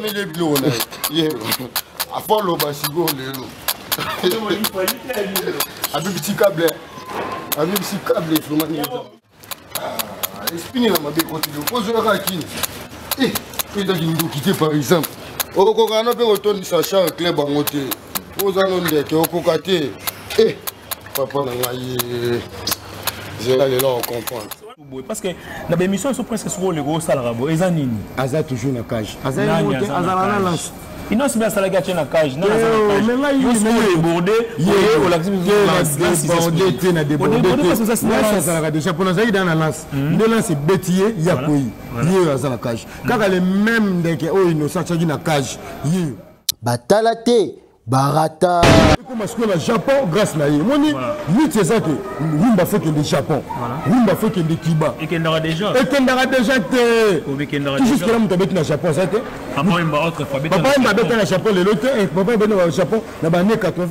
les bleus. À fond, le basigo, les avec petit câble. Avec petit câble, espine la mabe continue. Pose la raquine. Eh, il a quitté par exemple. Au Kokana peut retourner sa char clé bangoté. Pose un nom de Kokate. Eh, papa n'a j'ai allé là, on comprend. Parce que dans l'émission, ils sont presque sur le gros salaire. Ils ont nini. Aza toujours na cage. Aza na lance. Il n'a pas salaire gâché na cage. Non, mais là il est débordé. Il est au laxisme. Il est débordé. Ça ça déjà pour nous dans la lance. De lance c'est bétier, il y a quoi. Il est à la cage. Quand les mêmes dès que oh innocent qui na cage. Il batalate barata. Comme parce que le Japon grâce à lui. Moni, ni c'est ça que Rumba fait que le Japon. Rumba fait que le Kiba. Et qu'il n'aura déjà. Et qu'il n'aura déjà été. Juste que là on t'habite dans le Japon, ça été. Papa il m'a autre fois. Papa il m'a habité dans le Japon le loté et papa il est au Japon dans les années 80.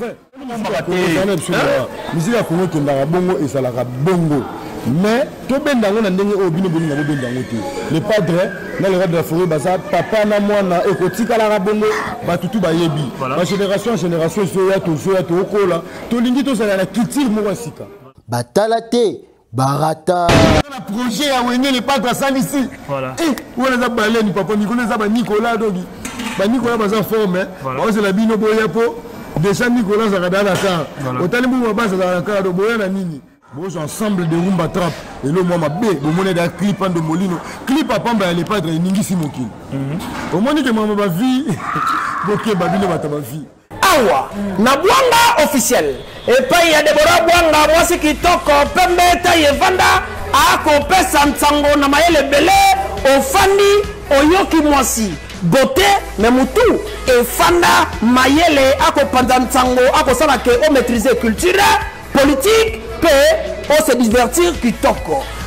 Musique à Congo qui n'a bongo et ça la bongo. Mais tout ben dans on a ndenge au bino bino na ben dans ngote. Le padre dans le rade de la forêt basa papa na mwana ekotika la bongo ba tutu ba yebi. La génération en génération soya to okola. To lingi to ça la culture mo wasika. Batalate barata. Un projet à Wene les padres ça ici. Voilà. Eh, on les a balé papa Nicolas za ba Nicolas dogi. Ba Nicolas ba forme. Ba c'est la bino boya po. Déjà Nicolas za kada la car. Otali mo ba za la car do boya na nini. Bon, ensemble de Rumba Trap et le moi ma bé, bon mon est clip de Molino, clip à Pamba les padres ningi simoki. Au moins que maman ma vie, boké babino bata ma vie. Awa, na Bwanga officiel. Et puis il y a des Bwanga, moi c'est qui toque pembe taille vanda, a kopé santango na maele belé, au fandi, au yoki moisi. Beauté, mais moutou, et fanda, maele, a kopanda ntango, a kosala ke o maîtriser culture, politique. On se divertir qui toque.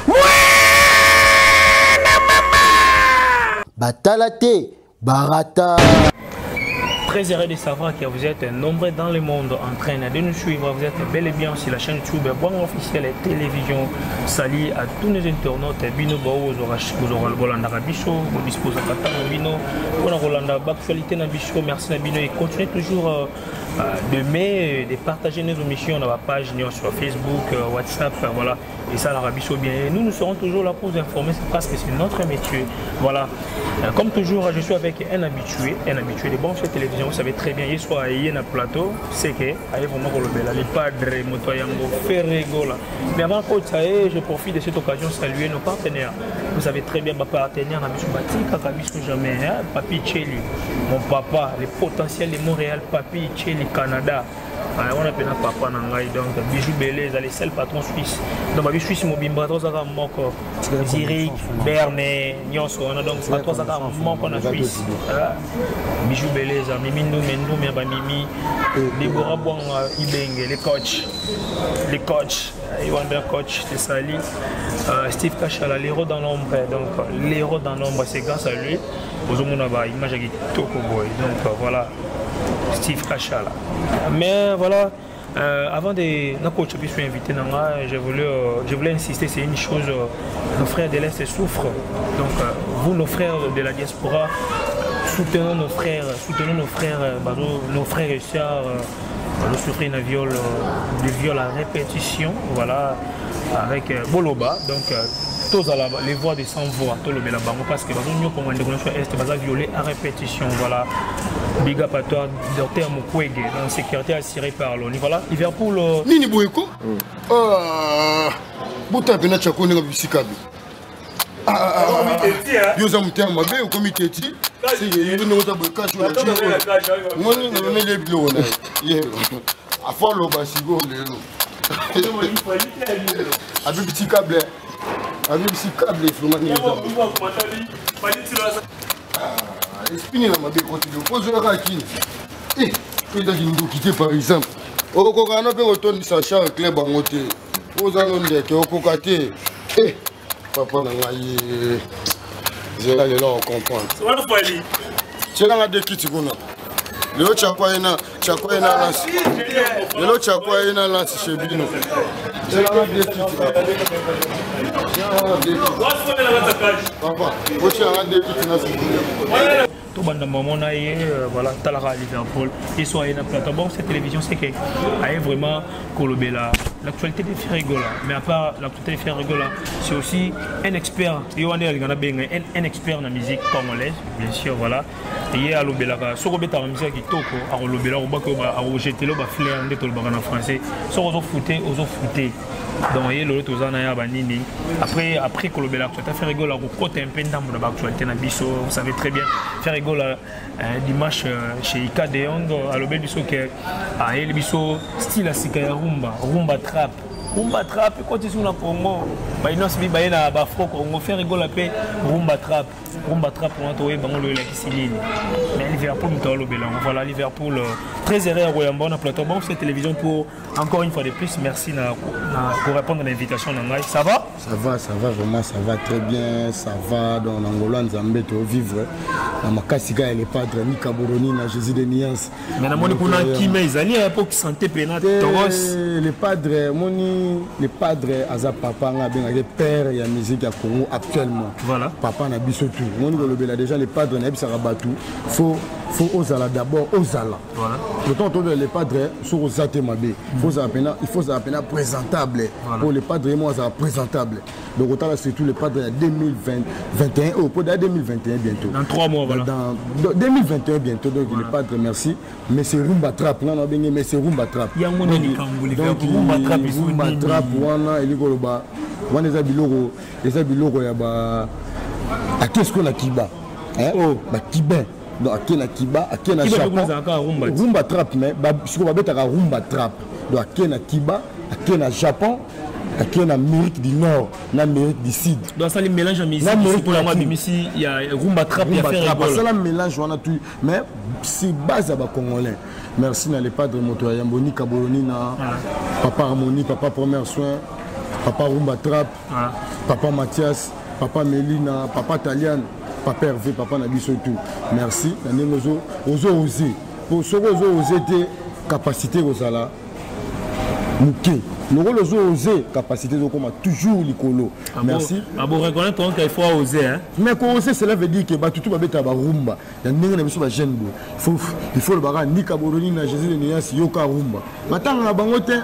Batalate barata. Très heureux de savoir que vous êtes nombreux dans le monde en train de nous suivre. Vous êtes bel et bien sur la chaîne YouTube Bwanga officielle et télévision. Salut à tous nos internautes. Bino Bao, vous aurez le Rolanda Bicho, vous disposez de Katano Bino, vous aurez Rolanda Baktualité na Bicho. Merci Bino et continuez toujours d'aimer, de partager nos émissions dans la page sur Facebook, WhatsApp, voilà. Et ça la Bicho bien. Et nous serons toujours là pour vous informer parce que c'est notre métier. Voilà. Comme toujours, je suis avec un habitué de bon sur télévision. Vous savez très bien, il soit à un plateau, c'est que les padres, Motoyango, Ferregola. Mais avant que ça je profite de cette occasion de saluer nos partenaires. Vous savez très bien, ma partenaire, jamais, Papi Tchéli, mon papa, les potentiels de Montréal, Papi Tchéli, Canada. On appelle papa Nangai, donc Bijou Belé, les seuls patrons suisses. Donc, je suis mobimba, Zurich, Berne, Nyonso, donc patrons en Suisse. Bijou Belé, Mimi Mendo, Mimi, Deborah Bwanga, Ibenge, les coachs, Iwanda coach, c'est Sali, Steve Kachala, l'héros dans l'ombre. Donc, l'héros dans l'ombre, c'est grâce à lui. Aux Omonaba, image avec Toko Boy. Donc, voilà. Steve Kachala. Mais voilà, avant de nos coachs puissent inviter, je voulais insister, c'est une chose, nos frères de l'Est souffrent. Donc vous, nos frères de la diaspora, soutenons nos frères et sœurs, nous souffrons de viol à répétition, voilà, avec Boloba. Donc les voix de sans-voix, parce que nous avons violé à répétition, voilà. Big up à toi, Dr Mukwege, donc sécurité assurée par l'ONU. Voilà, Liverpool. Nini Boyko Bouta Bena Chakone Bisikabi. Yosa Mouter Mabe au comité. C'est une autre cache. Moi, je mets les bleus. À fond, le basigo. Avec petit câble. Avec petit câble, espine la mabe continue. Pose la raquine. Eh, il a quitté par exemple. Au Kokana peut retourner sa char clé bangoté. Pose un nom de Kokate. Eh, papa n'a j'ai allé là, on comprend. C'est là de qui tu connais. Le autre Chakwaïna lance. Le autre Chakwaïna lance chez Bino. C'est là de qui tu connais. Papa, vous avez un de qui tu connais. tout le monde voilà, Talara Liverpool, ils sont à une plateforme. Cette télévision, c'est qu'elle a vraiment colobé l'actualité des Ferrigola. Mais à part l'actualité des Ferrigola, c'est aussi un expert. Un expert dans la musique congolaise, bien sûr, voilà. Et à l'obélaka, sur le béta musique qui toque, à l'obéla, à rejeter le flair, en français, sur aux foutés, donc il y a l'autre après que l'obéla, tu as fait rigoler, à côté un peu dans l'actualité, vous savez très bien, faire rigoler dimanche chez Ika de Yondo, à l'obéla, à Elbiso, style à Sikaya rumba trap. Rumba trap, quand tu es sur le Congo, il y a un afro, on fait rigoler rumba trap. Rumba trap pour entrer dans le Liverpool, voilà Liverpool très erreur on a plateforme cette télévision pour encore une fois de plus merci pour répondre à l'invitation ça va? Ça va vraiment, ça va très bien, ça va dans l'Angola, nous allons vivre dans ma casika et les padres, ni Kaboroni, na Jésus de Niance. Mais dans mon époque, qui m'a ils à l'époque santé pénate. Les padres, Aza papa, les pères et la musique à Congo actuellement. Voilà. Papa n'a pas tout. Mon niveau déjà les padres n'a pas rabattu. Faut osala d'abord osala. Voilà. Pourtant les padres sont aux atémabé. Il faut ça appeler présentable. Voilà. Pour les padres moi ça présentable. Donc autant là surtout les padres à 2021 au pour 2021 bientôt. Dans 3 mois voilà. Dans 2021 bientôt donc voilà. Les padres merci mais c'est rumba trap non bien mais c'est rumba trap. Il y a mon donc rumba trap wana elikoloba wana eza biloko ya ba qu'est-ce qu'on a kiba hein oh ba kiba donc akena kiba akena japon rumba trap mais siko babetaka rumba trap donc akena kiba akena japon akena Amérique du Nord na Amérique du Sud donc ça les mélange en musique pour la moi ici il y a rumba trap il y a faire rigolo ça la mélange on a tout mais c'est base à ba congolais. Merci na les padres moto ya Mboni Kaboloni na papa Harmonie papa premier soin papa rumba trap papa Mathias papa Melina papa Talian papa Hervé papa Nabiso tout merci na nengozo oser pour ce oser te capacité osala muké nous oser capacité de comme toujours likolo merci bon reconnaître qu'il faut oser hein mais qu'on oser cela veut dire que ba tout ba beta ba rumba ya ndenge na biso ba jeune il faut le bara ni Kaboloni na Jésus de Nias yoka rumba batanga bangote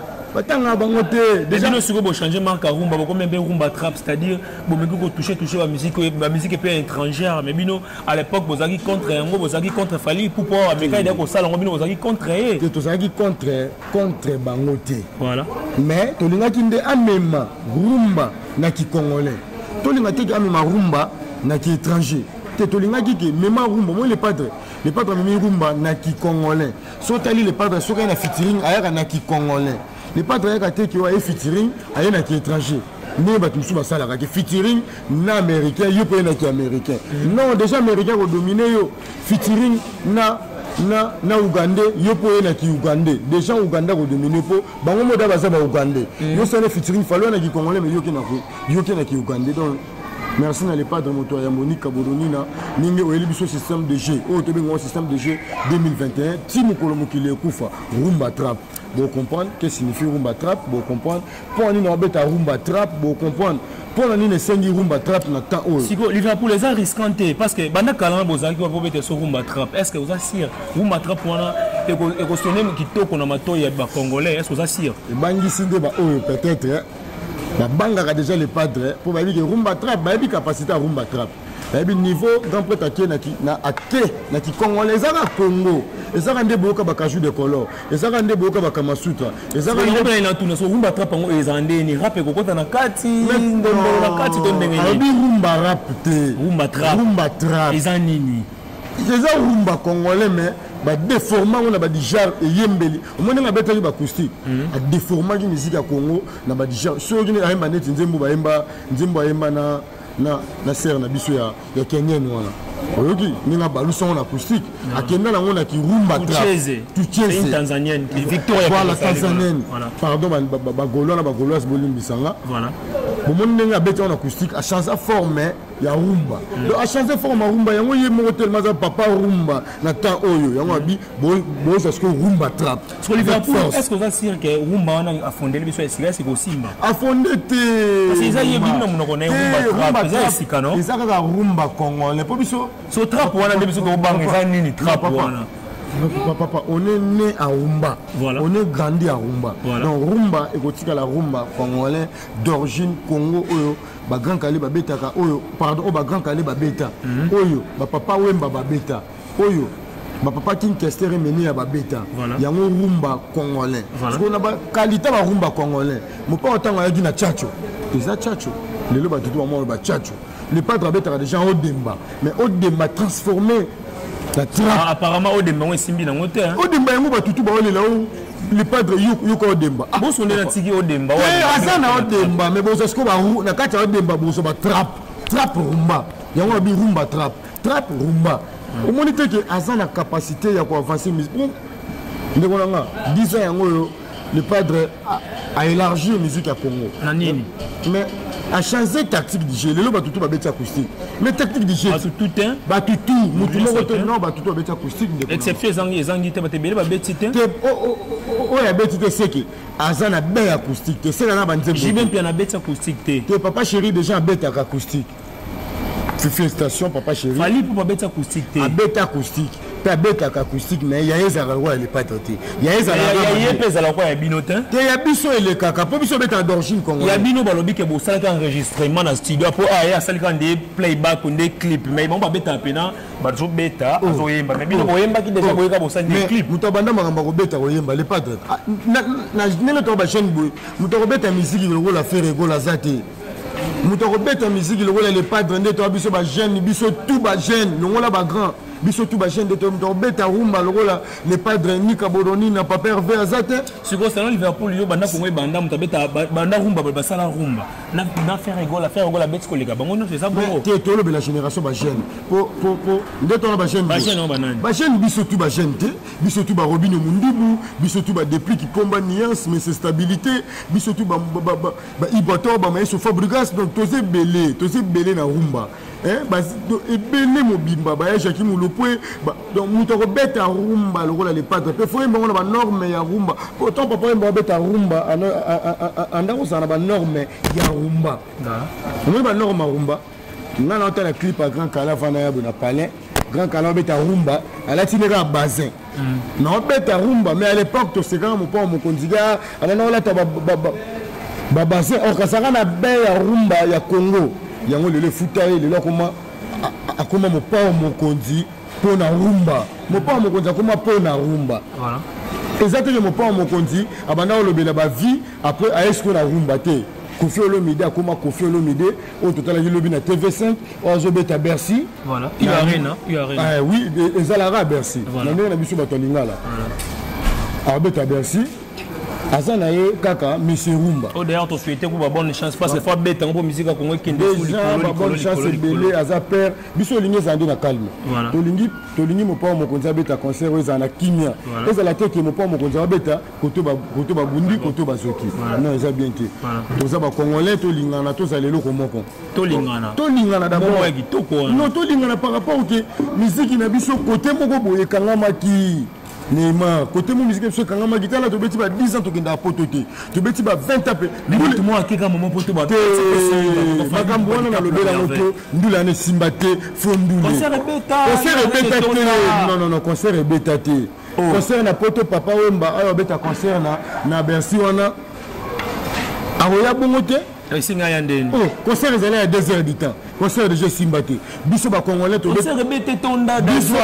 déjà nous sommes changer marque rumba comme un rumba trap c'est-à-dire bon mais que toucher la musique est peu étrangère mais bino à l'époque vous avez contre Fali pour pouvoir mais quand il y a ko sala vous avez contre bangote voilà mais to linga kinde amema rumba na ki congolais to linga te amema rumba na ki étranger to linga ki mema rumba moi les padres memi rumba na ki congolais so tali les padres so kana featuring aya na ki congolais les padres aya te ki wa featuring aya na ki étranger mais ba tout ça la ki featuring na américain yo pe na ki américain non déjà américain ko dominer yo featuring na Ougandais yo po na ki Ougandais déjà Ouganda ko dominer po bango moda baza ba Ougandais yo ça ne featuring falo na ki congolais mais yo ke na ki Ougandais donc merci na les padres moto ya Mboni Kaboloni na ninge oyeli biso système de jeu o tobe ngo système de jeu 2021 timu kolomokile kufa rumba trap vous comprendre qu'est-ce que signifie rumba trap vous comprendre pour ni na beta rumba trap vous comprendre pour ni ne sengi rumba trap na temps o siko Liverpool les a risquanté parce que banda kalama bozaki va beta so rumba trap est-ce que vous assure rumba trap wana et ko sonner kitoko na mato ya ba congolais est-ce que vous assure bangi sinde ba o peut-être ba banga déjà les padres pour ba dire rumba trap ba bi capacité à rumba trap ba bi niveau grand prêtre na ki congolais za Congo ezaka nde boka bakaju de color ezaka nde boka bakamasutra ezaka nde na tuna so rumba trap ngo ezande ni rap ko kota na kati ndondolo na kati to ndenge ni abi rumba rap te rumba trap ezanini eza rumba congolais mais ba déformant on a ba dijar et yembeli on na betali ba acoustique a déformant qui musique à Congo na ba dijar so ni ayemba net nzembo ba yemba na serre na biso ya Kenyan wana oyoki ninga balusa on acoustique akenda na ngona ki rumba trap c'est une tanzanienne Victoria voilà tanzanienne pardon ba golois bolimbisanga voilà Bon, mon a bêté en acoustique, a changé la forme, il y a rumba. Donc, a changé la forme à rumba, il y a un tellement papa rumba, Nathan Oyo, il y a un habit, bon, parce que rumba trappe. Est-ce que vous allez dire que rumba a fondé le besoin de c'est aussi a fondé parce qu'ils ont rumba trappe, non? Ils ont rumba congolais. So trap, on a des besoins de trap. Papa, on est né à Rumba, voilà. On est grandi à Rumba. Voilà. Donc Rumba, et la Rumba congolais d'origine Congo, Oyo, ba grand calibre beta, Oyo, pardon, ba grand calibre beta, Oyo, ba papa Wemba beta, Oyo, ba papa King Kester mené à beta. Il y a un Rumba congolais. Parce qu'on a ba qualité ba Rumba congolais. Mon père autant a dit na Tchacho, et ça Tchacho, les loba tout le monde ba Tchacho. Le padre beta déjà Odemba, mais Odemba transformé. Apparemment, Odemba est simbi dans le moteur. Odemba est mobile tout le monde. Le padre Yuko Odemba. Bon, on est tigé Odemba. Azana Odemba, mais bon, c'est ce qu'on va na kati Odemba, bon, ça va trap rumba. Il y a un bi rumba trap rumba. Au moins que Azana capacité ya ko avancer musique. Ndeko nanga 10 ans le padre a élargi la musique à Congo. Mais a changé tactique du jeu. Le lot tout va être acoustique. Mais tactique du jeu. Tout un. Bah tout. Non bah tout va être acoustique. Exception les anguilles va te béler va bêtiter. Oh la bêtité c'est que Azana bête acoustique. C'est là bas j'ai même bien la bête acoustique. Tes papa chéri déjà bête acoustique. Félicitations papa chéri. Fallait pour bête acoustique. Bête acoustique. Pas bête acoustique mais il y a les arawa elle pas traité. Il y a les arawa. Il y a les arawa et binotin. Il y a biso et les caca. Pour biso bête d'origine congolaise. Il y a bino balobi que bon ça quand enregistrement dans studio pour ah ça quand des playback ou des clips mais bon pas bête à peine ba zo bêta azoyemba mais bino boyemba qui déjà boyeka bon ça des clips. Mutabanda makamba ko bêta oyemba les pas traité. Na nelo to ba chaîne boy. Mutako bêta musique le rôle à faire ego la zate. Mutako bêta musique le rôle les pas de to biso ba jeune biso tout ba jeune le rôle ba grand. Biso tout ba jeune de to bêta rumba le rôle les pas de ni kabodoni na pas pervers zate. Si go salon Liverpool yo banda ko banda mutabeta banda rumba ba sala rumba. Na faire ego la bête ko les gars. Bango non c'est ça bon. Tu es tolo de la génération ba jeune. Pour de ton ba jeune. Ba jeune on banane. Ba jeune biso tout ba jeune te. Biso tout ba Robinho Mundibu, biso tout ba depuis qui combat nuance mais c'est stabilité. Biso tout ba Ibato ba Maïso Fabregas donc tosé belé na rumba. Bah ebele mobimba ba ya Jacques Mulopwe donc mutoko beta rumba le rôle les padres pe faut mbongo na ba norme ya rumba autant papa mbongo beta rumba andako sana ba norme ya rumba on ba norme rumba na na la clip à grand cala fana ya na palais grand cala beta rumba ala tinera bazin non beta rumba mais à l'époque to c'est quand mon père mon kondiga ala na la ta ba bazin o kasaka na be ya rumba ya Congo yango le futaye le lokoma akoma mopa mokonzi pona rumba mopa mokonzi akoma pona rumba voilà exactement mopa mokonzi abanda olobela ba vie après aesko na rumba te Kofi Olomide akoma Kofi Olomide au total il lobi na TV5 ozobeta Bercy voilà il arena ah oui ezalara Bercy na ndenge na biso bato lingala abeta Bercy Azanaye kaka monsieur Rumba. Oh d'ailleurs tu souhaitais pour bonne chance parce que faut bête pour musique Congo qui déjà bonne chance belé aza père biso lingi zandi na calme. To lingi mo pa mo konza beta concert ezana kimia. Ezala teke mo pa mo konza beta koto ba bundi koto ba soki. Non eza bien te. To za ba congolais to lingana to za lelo ko moko. To lingana d'abord. Non to lingana par rapport que musique na biso côté moko boye kangama ki Neymar, côté mon musique, je suis quand même guitare là, tu bêtis 10 ans, tu as pototé. Tu bêtis 20 ans. Mais tout le monde a quelqu'un moment pour te battre. Magamboana dans le bel à l'auto, nous l'année Simbate, Fondoulé. Concert est bêta. Non, concert est bêta. Concert na poto papa Wemba, alors bêta concert na Bercy wana. Aroya bongote. Concert est allé à 2 heures du temps. Concert de jeu Simbate. Biso ba congolais to. Concert bêta tonda. Biso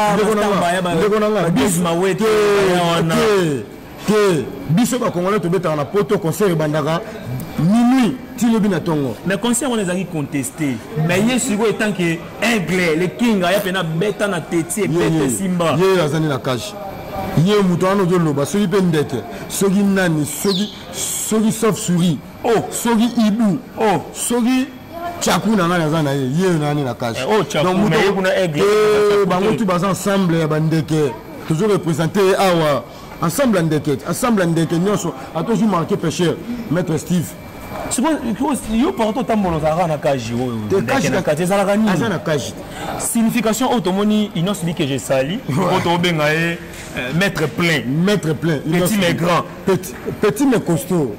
ba congolais to bêta na poto concert bandaka. Minuit, Tilobi na tongo. Mais concert on les a contesté. Mais hier sur étant que Aigle, le King a pena bêta na téti bêta Simba. Hier azani na cage. Hier mutoano de loba, sogi pendete, sogi nani, sogi sauf souris. Oh, sogi ibu. Oh, sogi Tchakuna na zana hier nani na cage. Oh, Tchakuna mais kuna Aigle. Bango tu bas ensemble ya bandeke. Toujours représenté awa. Ensemble en déquête, nyonso a toujours marqué pêcheur, maître Steve. yo partout tambolo zara na kaji na kaji signification automoni inos dit que je sali auto benga mettre plein petit mais grand petit mais costaud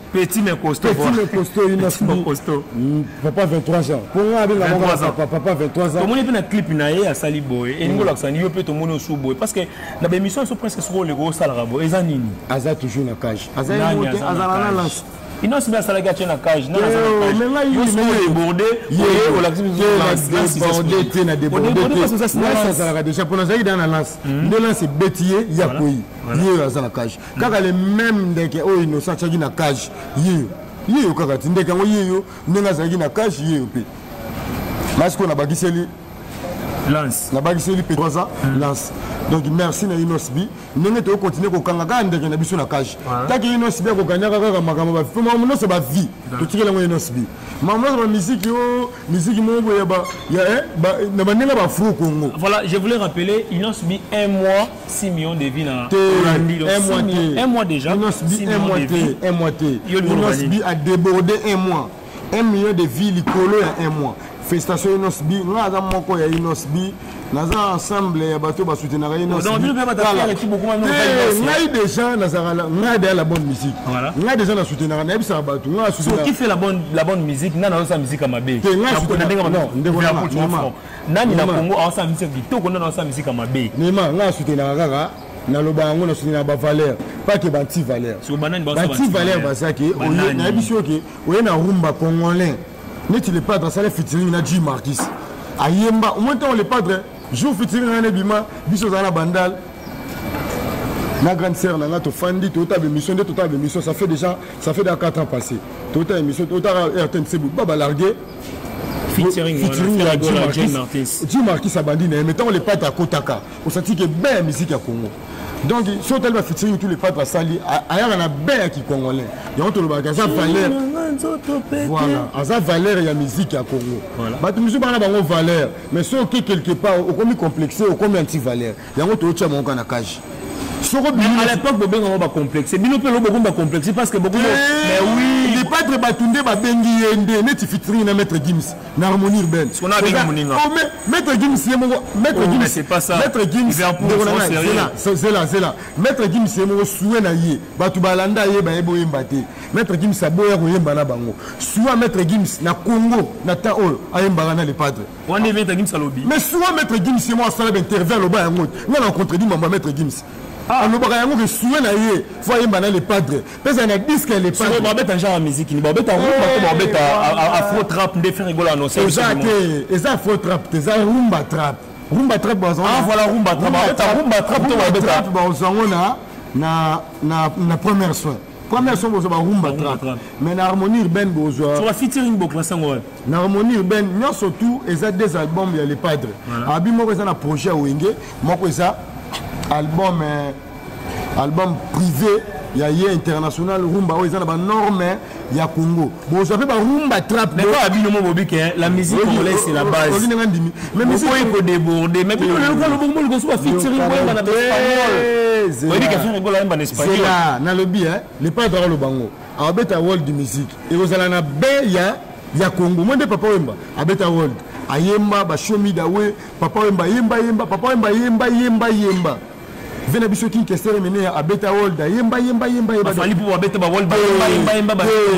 inos costaud papa 23 ans pour moi avec la papa 23 ans tout monde peut na clip na ye a sali boy et ngo laksani yo peut tout monde sous boy parce que na ba émission sont presque sur le gros salara boy eza nini aza toujours na kaji aza na lance il n'a pas la gâchée na cage non mais il est débordé au lac na débordé ça déjà pour nous dans la lance de lance bétier yakoi yé à la cage kaka les mêmes ndeke o innocent chaki na cage yé kaka ndeke ngo yé ndenga zaki na cage yé pe parce qu'on a bakiseli lance na bakiseli pe 3 ans lance. Donc merci na Inosbi. Nous allons continuer à kanga ndeke na biso na cage. Taki Inosbi ko kanyaka kaka makambo ba fuma muno se ba vie. To tikela ngo Inosbi. Maman ba musique mo boya ba na banela ba fou Congo. Voilà, je voulais rappeler Inosbi 1 mois 6 millions de vies na Holandi. Un mois déjà. Inosbi 1 mois. Inosbi a débordé 1 mois. 1 million de vies likolo ya 1 mois. Félicitations Inosbi, nous avons moko ya Inosbi, nous avons ensemble ya bateau ba soutenir Inosbi. Donc nous pas taper l'équipe beaucoup moins. Nous des gens na la bonne musique. Voilà. Nous des gens na soutenir na bisa bateau. Nous soutenir. Qui fait la bonne musique, na sa musique à Mabé. Nani na Congo a sa musique kitoko na sa musique à Mabé. Nima na soutenir kaka na loba ngo na soutenir ba valeur, pas que banti valeur. Sur banane ba valeur basaki, oye na biso ke, oye na rumba congolais. Net il est pas dans ça les featuring na Jim Marquis ayemba au moins temps les padres jour featuring na bima biso za na bandal na grande sœur na to fandi tota émission ça fait déjà 4 ans passé tota émission tota RTNC baba largué featuring Jim Marquis abandi na mettons les padres à Kotaka on sentit que belle musique à Congo. Donc, si on a featuring tous les padres à Sali, ailleurs on a bien qui congolais. Il y a un valeur. Voilà, à valeur il y a musique à Congo. Bah tu me dis pas la valeur, mais si on quelque part au comme complexé, au comme anti valeur. Il y a un autre chama on a cage. À l'époque, Bobé on va complexer. Mais nous peut beaucoup va complexer parce que beaucoup. Mais oui, les padres batunde ba bengi yende, net featuring na maître Gims, na harmonie urbaine. Ce qu'on a avec harmonie. Oh maître Gims, maître Gims, c'est pas ça. Maître Gims, c'est là. Maître Gims c'est mon souhait na yé. Batu balanda yé ba ebo yembate. Maître Gims a boya ko yemba na bango. Soit maître Gims na Congo, na taol ayemba na les padres. On est maître Gims à lobby. Mais soit maître Gims c'est moi ça intervient le bas yango. On a contredit maman maître Gims. Ah, nous avons que souhait na yé, faut yemba les padres. Parce qu'on a disque les padres. On va mettre un genre de musique, on va mettre un afro trap, de faire rigoler annoncer. Exact, et ça afro trap, c'est un rumba trap. Rumba trap ah voilà rumba trap. Rumba trap to va trap na première soin. Première soin bozo ba rumba trap. Mais na harmonie urbaine bozo. Sur la featuring beaucoup ça ngol. Na harmonie urbaine, non surtout et ça des albums il y a les padres. Abi moko ça na projet Wenge, moko ça album privé il y a international rumba ils ont des normes il y a Congo bon ça fait pas rumba trap mais pas abino mo bobi que la musique congolaise c'est la base mais musique il faut déborder mais le bongo le soit featuring boy na espagnol oui que faire rigoler en espagnol c'est là na lobby hein les pas dans le bango a beta world music et vous allez na be ya Congo moi de papa wemba a beta world ayemba ba show me the way papa wemba yemba papa wemba yemba Vena biso qui question mené à Beta World yemba fali pour Beta World yemba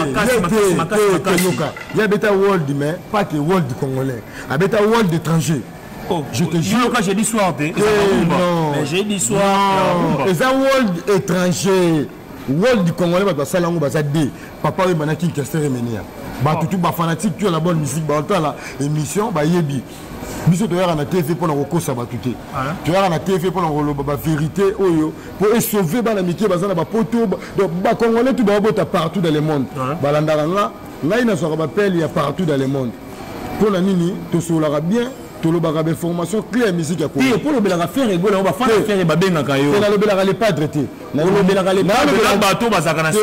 il y a Beta World mais pas que World congolais à Beta World étranger. Oh, je te jure quand j'ai dit soir mais j'ai dit soir et ça World étranger World congolais ba salango ba zadé papa we banaki question mené ba tout ba fanatique tu la bonne musique ba la émission ba yebi biso to yara na TV pour na kokosa batuté to yara na TV pour na koloba ba vérité oyo pour sauver ba la mikie bazana ba poto donc ba congolais tout ba bota partout dans le monde balandaka nga ina so ba pelle ya partout dans le monde pour la nini to solara bien to lo ba ba information claire musique ya ko et pour le bela faire rigoler on va faire ba benga kayo na lo bela les padres té na lo bela les padres bateau bazaka na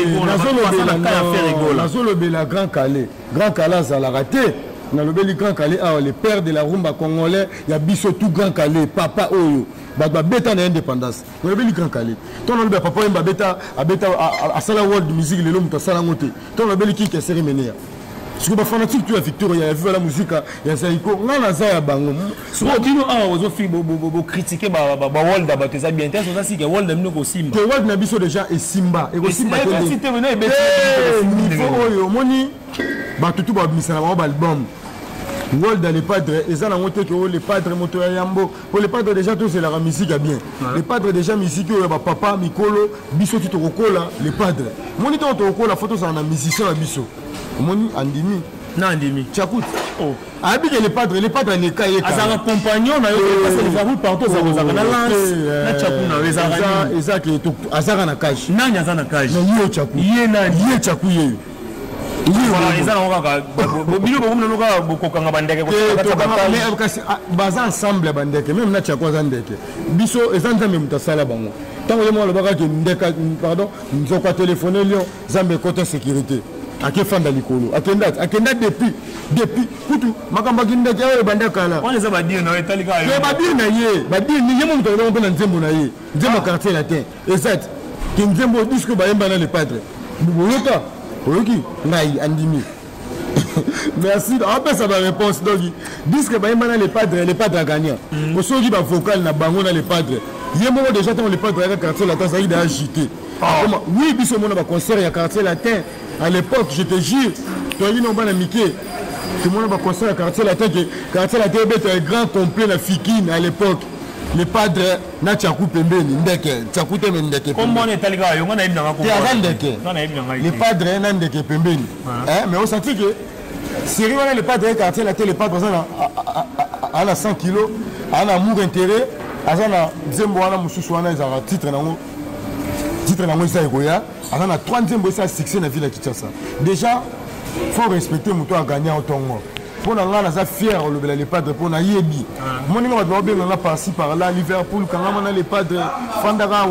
na zo lo bela grand calais ça la raté. Dans le Grand Calais, le père de la rumba congolais, il y a Bisso tout Grand Calais, papa Oyo. ba beta na indépendance on be li grand calé ton on be papa mba beta a sala world music le lomu to sala ngote ton on be li ki ke cérémonie parce que ba fanatique tu a Victor il y a vu la musique il y a Zaiko ngana za ya bango so dino ozo fi bo critiquer ba world ba teza bien intéressant ça si que world mino ko simba que world na biso déjà et simba et ko simba te si te venez be niveau oyo moni ba tutu ba misala ba album World dans les padres, et ça n'a montré que les padres moto yambo. Pour les padres déjà tout c'est la musique bien. Les padres déjà musique papa Mikolo, biso tu te recola les padres. Moni to recola photo ça na musicien à biso. Moni andimi. Na andimi. Tchakout. Oh. Abi que les padres ne kaye. Asa un compagnon na yo parce que les routes partout ça vous a na lance. Na tchakou na weza et ça que asa na cash. Na nya za na cash. Na yo tchakou. Yé na yé tchakou yé. Voilà, ils ont encore bino bomu na bokokanga bandeke ko baza ensemble bandeke même na tchako za ndeke biso ezanza même mutasala bango tango yemo lo baka ke ndeka pardon nzoko téléphoner lion zambe côté sécurité ake fanda likolo akenda depuis kutu makamba kindeke oyo bandeka la on les a badire na etalika yo badire ni yemo muto lo na nzembo na ye nzembo quartier latin exact ki nzembo disque ba yemba na le padre bubuloka oyoki ngai andimi merci après ça va réponse donc disque ba yemba na les padres gagnants pour ceux qui ba vocal na bango na les padres yemo déjà dans les padres à quartier latin ça il a agité oui biso mona ba concert ya quartier latin à l'époque je te jure toi il non ba na Mickey tout le monde ba concert ya quartier latin était un grand complet na Fikine à l'époque les padres na tchakou pembeni ndeke tchakou te ndeke comment on est allé ga yo ngana ibna ngako les padres na ndeke pembeni mais on sentit que série wana les padres quartier la télé les padres à la 100 kg à la amour intérêt azana nzembo wana mususu wana ezaka titre nango isa ekoya azana 3 nzembo isa succès na ville ya Kinshasa déjà faut respecter muto a gagner autongo pour nous on fier le les padres pour na yebi mon ninga ba bien na par-ci par là Liverpool quand on a les padres fandaka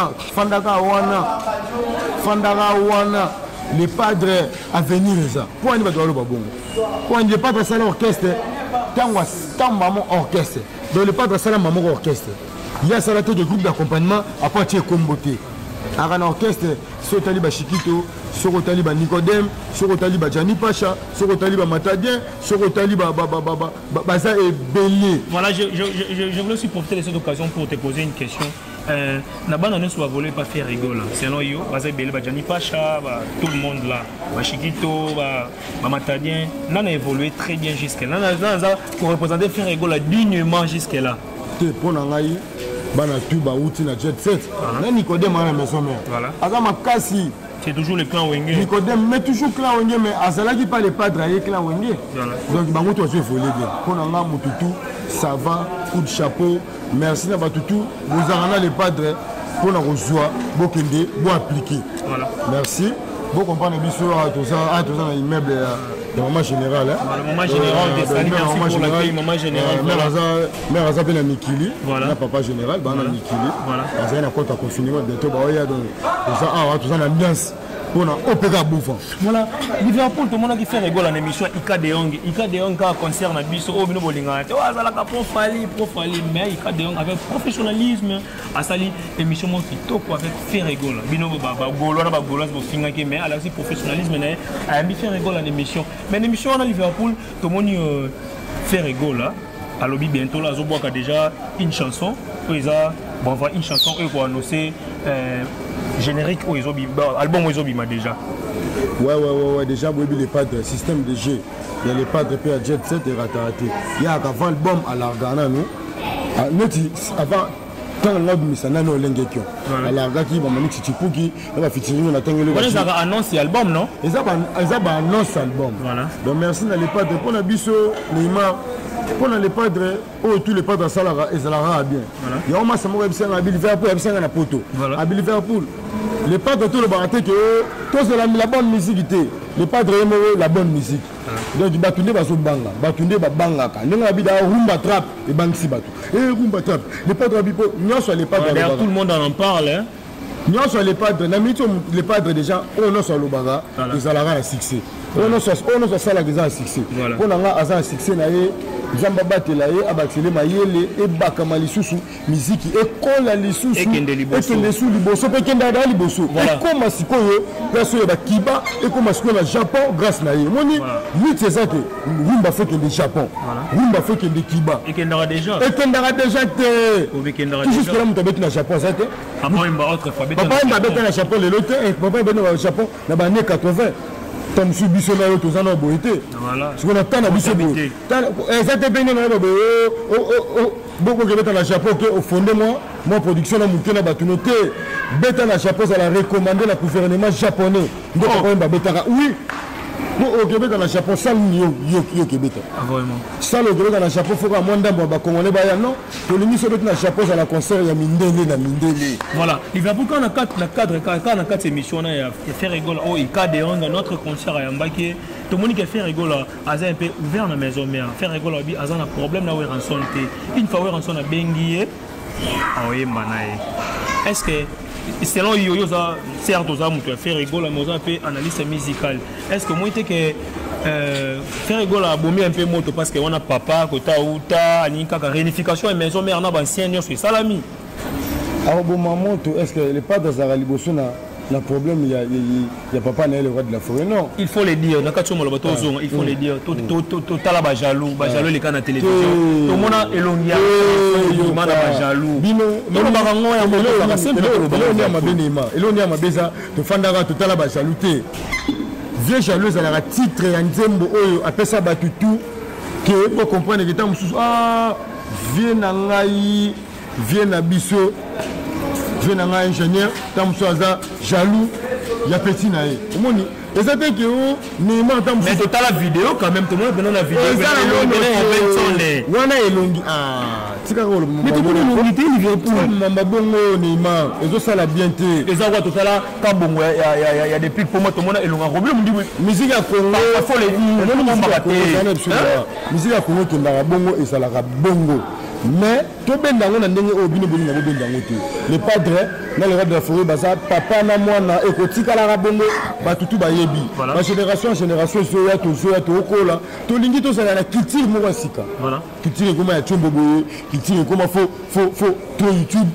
wana les padres à venir ça pour ni ba do lo ba bongo pour ni les padres ça l'orchestre tamba mon orchestre donc les padres ça la maman orchestre il y a ça la tête de groupe d'accompagnement à partir comboté un orchestre sur Taliba Chikito, sur Taliba Nicodème, sur Taliba Gianni Pacha, sur Taliba Matadien, sur Taliba Baza et Belé. Voilà, je voulais aussi profiter de cette occasion pour te poser une question. Nabana ne soit volé pas faire rigoler. Sinon, yo, Baza et Belé, Gianni Pacha, tout le monde là, Chikito, Matadien, on a évolué très bien jusqu'à là. Pour représenter faire rigoler dignement jusqu'à là. Pour nous, bana tuba outi na jet set na Nicodème à la maison mère azama kasi c'est toujours le clan Wenge Nicodème mais toujours clan Wenge mais azalaki pas les padres et clan Wenge donc bango to se voler bien pour nga mututu ça va coup de chapeau merci na batutu vous arana les padres pour na rozwa bokende bo appliquer voilà merci bon comprendre biso tout ça na immeuble le moment général le moment général des salis merci pour l'accueil moment général mère aza pe na Mikili na papa général ba na Mikili aza na compte à confinement bientôt ba oya donc ça tout ça na ambiance pour na opéra bouffant voilà Liverpool tout le monde qui fait rigole en émission Ika de Hong ka concert na biso o bino bolinga te azala ka profali mais Ika de Hong avec professionnalisme asali émission mo kitoko avec fait rigole bino ba golo na ba golo bo finga ke mais ala aussi professionnalisme na a mis fait rigole en émission mais l'émission à Liverpool tout le monde fait rigole à lobby bientôt là zo boka déjà une chanson bon voilà une chanson pour annoncer générique ou album ou déjà ouais déjà les padres système de jeu il y a les padres puis à jet set et raté il y a avant album à l'argana nous avant quand on a mis ça non l'engagement à l'argana qui va manier chichipuki on va featuring on attend le ça va annoncer album non et ça va annoncer album voilà donc merci dans les padres pour la biso Neymar pour les padres tous les padres ça et ça la bien il y a au moins ça m'a à Liverpool à poto à Liverpool les padres tout le baraté que tout c'est la bonne musique les padres aiment la bonne musique donc batunde baso banga batunde babanga ka nenga bida rumba trap et bangsi batu rumba trap les padres bipo non soit les padres d'ailleurs tout le monde en parle hein non soit les padres na mito les padres déjà on non soit le baga ils allaient à succès On a ça là qui a un succès. On a un succès na ye Zamba batela ye abatele mayele e bakama lisusu musique e kola lisusu e kende liboso pe kende da liboso e koma sikoyo place ya bakiba e koma sikoyo na Japon grâce na ye moni ni tsezate rumba fait que le Japon rumba fait que le kiba et kendara déjà te juste que là mutabeti na Japon ça te papa imba autre fois papa imba beti na Japon le lote et papa imba na Japon na ba années 80 tant que biso na yo tozana boité voilà ce qu'on attend na biso boité ça te peine na bobo beaucoup que beta na Japon que au fondé moi production na muke na batunoté beta na Japon ça la recommander la gouvernement japonais donc papa imba beta oui. Au Québec, dans le Japon, ça au Québec. Vraiment. Ça au Québec, dans le Japon, il faut que les Congolais non. Pour les missions dans le Japon, ça la concert, il y a Mindele. Voilà. Il va pour quand on a quatre émissions, il y a fait rigoler. Oh, il cadre notre concert à Yambaki. Tout le monde qui fait rigoler, a un peu ouvert dans la maison mère. Faire rigoler, a un problème là où il rançon. Une fois où il rançon a bengué, ah oui, manaï. Est-ce que selon Yoyo, certes, on a fait rigoler, mais on a fait analyse musicale. Est-ce que moi, je que faire rigoler a bombé un peu moto parce qu'on a papa, Kota, Outa, Aninka, réunification et maison mère, on a ancien, c'est salami. Alors, bon, maman, est-ce que les pas dans la libération le problème, il y a papa le roi de la forêt, non. Il faut le dire, il faut le dire. Tout le monde jaloux, les canaux de télévision. Tout le monde est longué, tout le monde est jaloux. Vieux jalouse à la titre et Nzembo après ça batutu que pour comprendre que tant ah vieux nangai vieux nabiso vieux nangai ingénieur tant jaloux ya petit naé omoni et ça fait que Neymar tant mais total la vidéo quand même tout le monde la vidéo wana elongi ah tika ko mais tout le monde il vient pour mamba bongo Neymar et ça la bien té et ça quoi total ka bongo ya des pics pour moi tout le monde elonga problème dit musique ya Congo faut le dire musique ya Congo qui ndara bongo et ça la bongo mais tout ben dans on a ndenge o bino bino ben dans ngote le padre na le roi de la forêt baza papa na mwana e ko tika la bongo ba tutu ba yebi ba génération en génération so ya to okola to lingi to ça la culture mo wasika voilà culture comme ya chombo boye culture comme faut to YouTube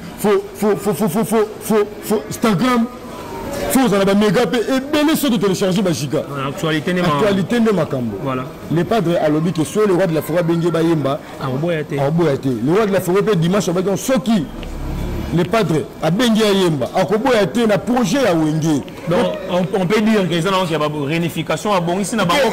faut Instagram faut ça la méga et belé so de télécharger ba chica actualité de makambo voilà les padres à lobby que soit le roi de la forêt bengue ba yemba aboyate le roi de la forêt dimanche ba soki les padres à bengue yemba akoboyate na projet ya wenge donc on peut dire que ça non il y a réunification à bon ici na bango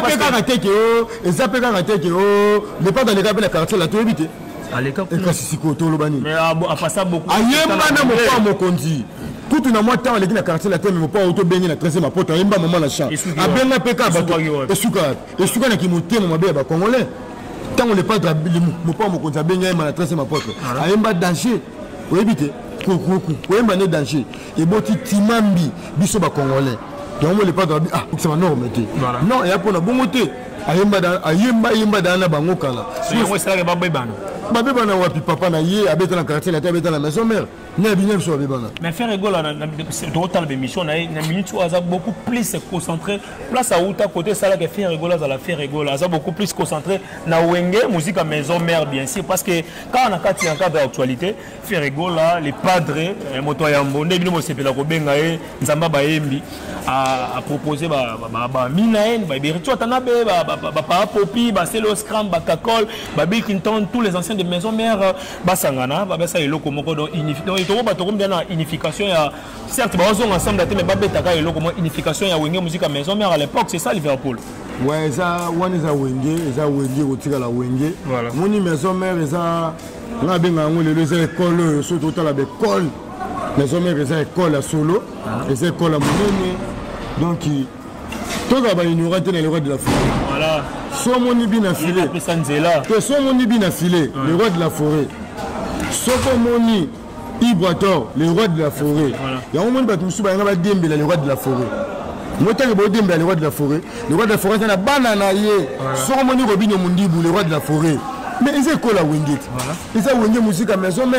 les padres les rappellent la quartier la tobité à l'école mais à passer beaucoup ayemba na mopa mokonzi tout na moi temps les na quartier la terre mais pas auto bengi na 13e porte ayemba maman la champ abenga peka ba esuka na kimotema mabe ba congolais tant on n'est pas mopa mokonzi abenga na 13e porte ayemba danger oyebite kuku oyemba ne danger et boti timambi biso ba congolais donc on n'est pas ah c'est pas normal non et après on a bon côté ayemba dana bango kala c'est ça que babebana wapi papa na ye abeta na quartier la tête abeta la maison mère na binyem so babebana mais faire rigolo na total émission na minute où a beaucoup plus se concentrer place à outa côté ça là que faire rigolo ça la faire rigolo a beaucoup plus concentré na wenge musique à maison mère bien sûr parce que quand on a quatre en cadre d'actualité faire rigolo les padres moto ya mbonde bino mosepela ko benga e nzamba baembi a proposer ba minaen ba berito tanabe ba popi ba selo scram ba kakol ba bikinton tous les anciens de maison mère basangana ba ça eloko moko donc unification ya certes ba on ensemble mais ba betaka eloko mo unification ya wenge musique à maison mère à l'époque c'est ça Liverpool ouais ça one is a wenge otika la wenge moni maison mère ça na benga ngole les écoles surtout la école maison mère ça école à solo les écoles à monene donc tout va ignorer le roi de la forêt voilà soit mon ibina filé que soit mon ibina filé le roi de la forêt soit mon Ibrator le roi de la forêt il y a un moment où tu vas dembe le roi de la forêt moi tant que dembe le roi de la forêt c'est la banana yé soit mon Robinho Mundibu le roi de la forêt mais ils écoles à Wingate ils ont Wingate musique à maison mère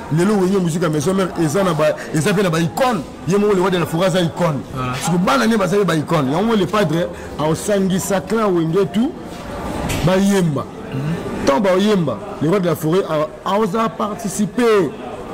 lelo wenge musique à maison mère eza na ba eza pe na ba icône yemo le roi de la forêt za icône ce que bana ne ba sa ba icône yango le padre a osangisa clan wenge tout ba yemba tant ba yemba le roi de la forêt a osé participer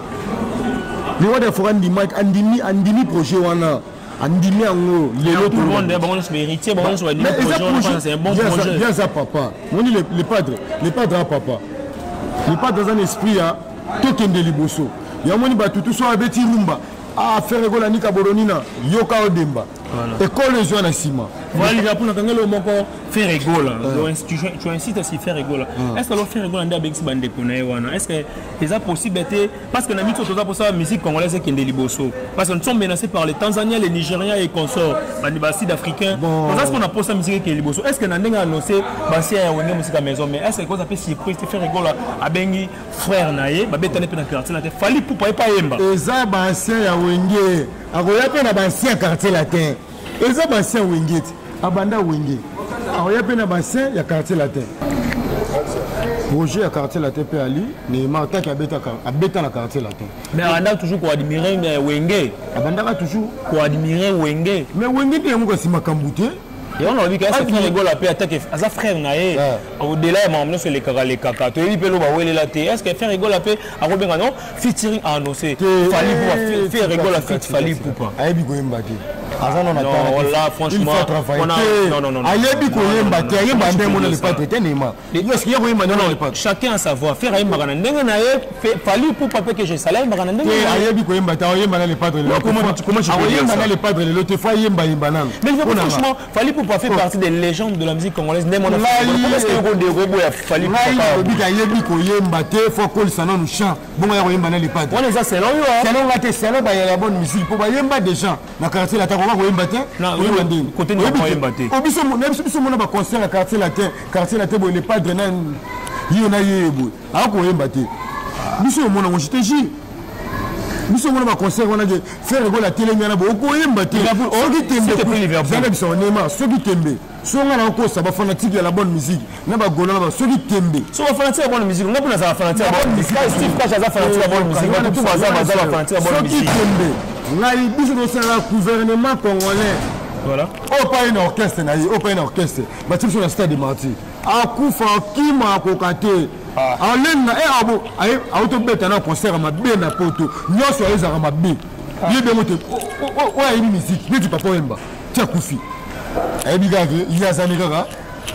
le roi de la forêt andimi projet wana andimi ango lelo tout le monde est héritier c'est un bon projet bien ça papa on dit le padre a papa le padre dans un esprit à tokende liboso ya moni ba tutu so abeti rumba a faire école ni kaboronina yoka odemba école les na sima voilà pour nakangelo moko faire école tu incites à s'y faire école est-ce que leur faire école anda avec bande konae wana est-ce que c'est possible parce que na mito toza pour ça musique congolaise kende liboso parce que nous sommes menacés par les Tanzaniens les Nigériens et consorts bandi sud-africains pour ça qu'on a posé musique kende liboso est-ce que na ndenga annoncé basi ya wenge musique à maison mais est-ce que quoi ça peut surprise faire école à bengi frère nae ba betane pe na quartier la te fali pour pas yemba eza ba ancien ya wenge akoya pe na ba ancien quartier latin eza ba ancien wenge abanda wenge akoya pe na ba ancien ya quartier latin projet à quartier latin pe ali ne marta ki abeta na quartier latin mais abanda toujours ko admirer wenge abanda toujours ko admirer wenge mais wenge te mo ko sima kambute. Et on a dit que c'est frère rigole à attaquer à frère naé au-delà maman sur les caca tu es pelo ba wele la té est-ce que faire rigole à paix à Robin non featuring à annoncer fallait pour faire rigole à fit fallait pour pas ayebi ko yembati azana na non là franchement on a non ayebi ko yembati ayemba ndé mo le pas traité nema est-ce qu'il y a yemba non le pas chacun a sa voix faire ayemba kana ndenge naé fallait pour pas que je salaire kana ndenge ayebi ko yembati ayemba na le padre comment tu ayemba na le padre le te fois yemba nan mais franchement fallait pour pas faire partie des légendes de la musique congolaise n'est mon est-ce que on des robots a fallu pas yebi ko yemba te faut que ça non chant bon ya ko yemba na le padre on est ça c'est là selon la te selon ba ya la bonne musique pour ba yemba des gens na quartier la ta ko yemba te côté ni ko yemba te obiso mo na ba concert na quartier la te bo le padre na yena yebo a ko yemba te biso mo na mo chiteji biso mo na ba concert wana je faire go la télé ngana bo ko yemba te oki tembe zana biso nema soki tembe songa na ko sa ba fanatique ya la bonne musique na ba golo na ba soki tembe so ba fanatique ya bonne musique ngapo na za fanatique ya bonne musique Steve Cash za fanatique ya bonne musique ba tout baza fanatique ya bonne musique soki tembe ngai biso do sala gouvernement congolais voilà o pas une orchestre na o pas une orchestre ba tu sur la stade de Martyr akufa kima ko kate alenga abo ay autobeta na concert mabe na poto nyoso ezaka mabe yebe mote o ay musique ne tu papa wemba tia kufi ay bigage yazani kaka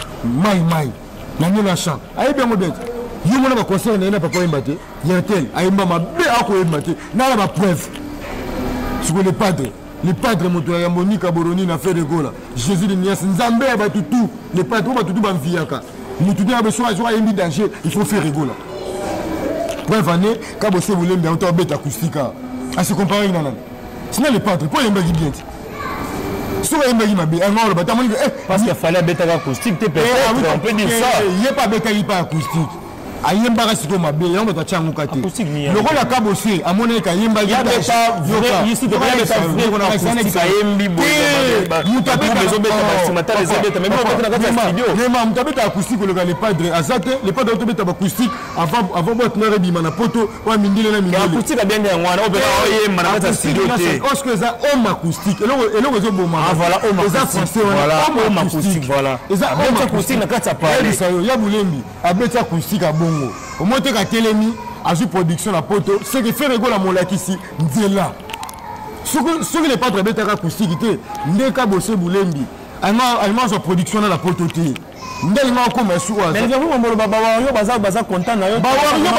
mai na nyona chant ay be mo bet yimo na ba concert na papa wemba te yetel ay mba mabe ako wemba te na ba preuve sur le padre moto ya Monica Boroni na fait de gola Jésus de Nias Nzambe ba tutu le padre ba tutu ba mviaka mutude a besoin de un danger il faut faire rigoler bref année quand vous voulez bien autant bête acoustique à se comparer non sinon le padre pour yemba bien sur yemba mabe ngolo batamoni parce qu'il fallait bête acoustique peut-être on peut dire ça il y a pas bête acoustique ayemba kasiko mabe yango ta changu kati loko la kabose amone ka yemba ya beta vrai ici de vrai beta vrai on a sana ka yembi bo mutabe bezo beta basimata les beta mais bon beta na kati studio nema mutabe ta acoustique le le padre azate le padre to beta acoustique avant bot na rebi mana poto wa mindile na mindile acoustique bien de ngwana o beta o yemba na kati studio te parce que ça homme acoustique eloko zo boma voilà homme acoustique voilà homme acoustique voilà eza homme acoustique na kati apali ya bulembi abeta acoustique bongo au moins que Telemi a joué production la poto ce qui fait rigoler mon lac ici là ce que les padres bêta acoustique était ndeka bosse bulembi allemand sa production dans la poto té ndellement comme soa mais vous mon baba yo baza content na yo ba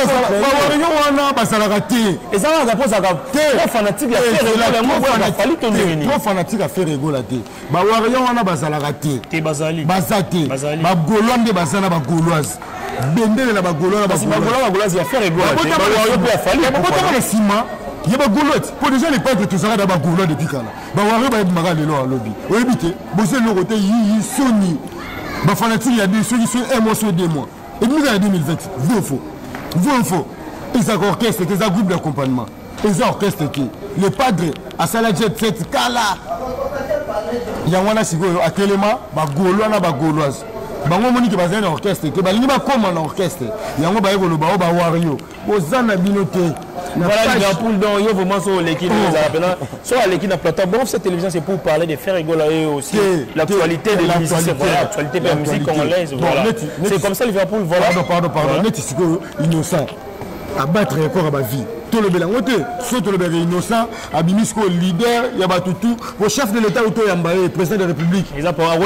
wana basala raté et ça va poser ka trop fanatique à faire rigoler moi voilà fallait tomber ni trop fanatique à faire rigoler té ba wana basala raté té bazali bazate ba golonde basana ba gauloise bendele na bagolo na bagolo ya faire rigoler yo pe afali ba le ciment il y a bagolote pour déjà les peintres tout ça da bagolo depuis kala ba wari ba mara lelo a lobby oyebite bose le côté yi soni ba fanatique ya bi ceux qui sont un mois sur 2 mois et nous en 2020 faux ils ont orchestre ils ont groupe d'accompagnement ils ont orchestre qui le padre à sala jet set kala ya wana sikoyo atelema bagolo na bagoloise bango moni ke bazana na orchestre ke balingi bakoma na orchestre yango baye koloba o ba wario ozana bino te Voilà, Liverpool, donc il y a vraiment sur l'équipe. Sur l'équipe de plateau. Bon, cette télévision, c'est pour parler de faire rigoler aussi l'actualité de la musique. Voilà, l'actualité de la musique congolaise. Voilà. C'est comme ça, Liverpool. Voilà. Pardon. Net, c'est innocent. À battre encore à ma vie. Tout le bélangote, surtout le bélangote innocent, Abimisko leader, Yabatutu, le chef de l'État, le président de la République. Ils ont pas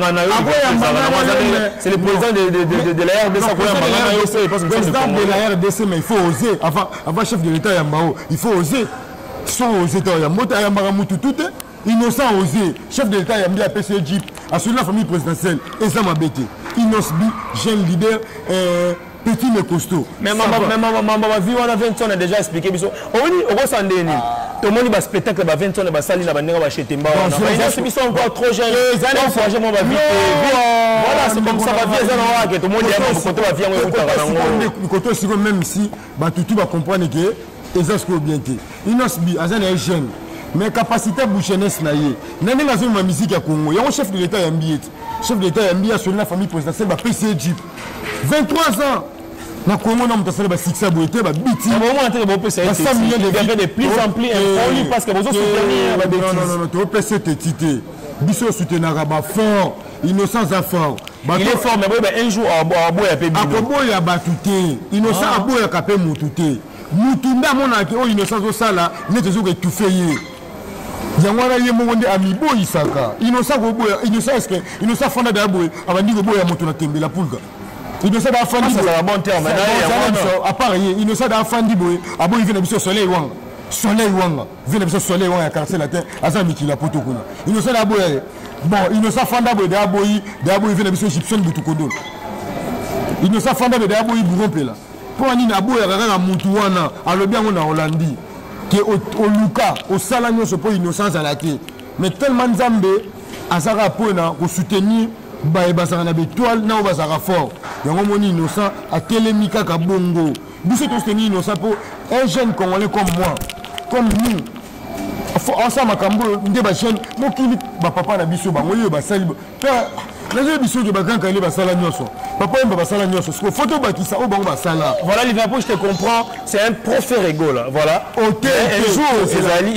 c'est le président de la RDC. Le président de la RDC, mais il faut oser. Avant chef de l'État, Yambao, il faut oser. Sans oser, innocent osé. Chef de l'État, Yambi a PC Jeep, à celui de la famille présidentielle, et ça m'a bêté. Inosbi, jeune leader. Petit mais costaud. Mais ma vie, on a 20 ans, on a déjà expliqué. On va s'en donner. Tout le monde va spectacle, 20 ans, on va salir, on va acheter. Ils sont encore trop jeunes. Voilà, c'est comme ça, tout le monde est même si tout va comprendre que les gens sont bien. Inosbi, est jeune. Mais capacité de jeunesse, il y a une musique à Congo. Il y a un chef de l'État, chef de l'État, il y a la famille présidentielle, PC Jeep. 23 ans. Na Congo na mtasala ba sixa boité ba biti. Na moment entre bo PC de plus en plus impoli parce que vous soutenir la bêtise. Non, tu PC tité. Biso soutenir ba fort, innocence à fort. Il est fort mais un jour à boya pe bino. Akoboya batuté. Innocent a boya kapé mututé. Mutunda mona ke o innocence au sala, net zo ke tufeye. Yangwana ye mongonde amibo isaka. Innocent go boya, innocent est que innocent fonda da boya, abandi go boya moto na tembela pulga. Innocent a fandi. Ça va bon terme. À part innocent a fandi boy. Abo il vient de soleil wang. Soleil wang. Vient de soleil wang à casser la terre. Azami qui la poto kuna. Innocent a boy. Bon, innocent fanda boy da boy il vient de Egyptien butukodo. Innocent fanda boy da boy burompe là. Pour ani na boy kaka mutu wana alobi ngo na Hollandi. Que au Luka, au Salanyo se pour innocence à la terre. Mais tellement Nzambe azara pona ko soutenir basara na bétoile na basara fort yango moni innocent a télémika ka bongo biso to soutenir innocent pour un jeune congolais comme moi comme nous ensemble makambo nde ba jeune mokili ba papa na biso bango yo basali les biso de bakanka ile basala nyoso papa mba basala nyoso ce photo bakisa o bango basala. Voilà Liverpool, je te comprends, c'est un profet rigolo là, voilà. OK, un jour c'est